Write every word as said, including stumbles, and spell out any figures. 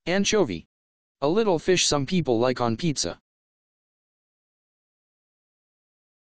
Anchovy. A little fish some people like on pizza.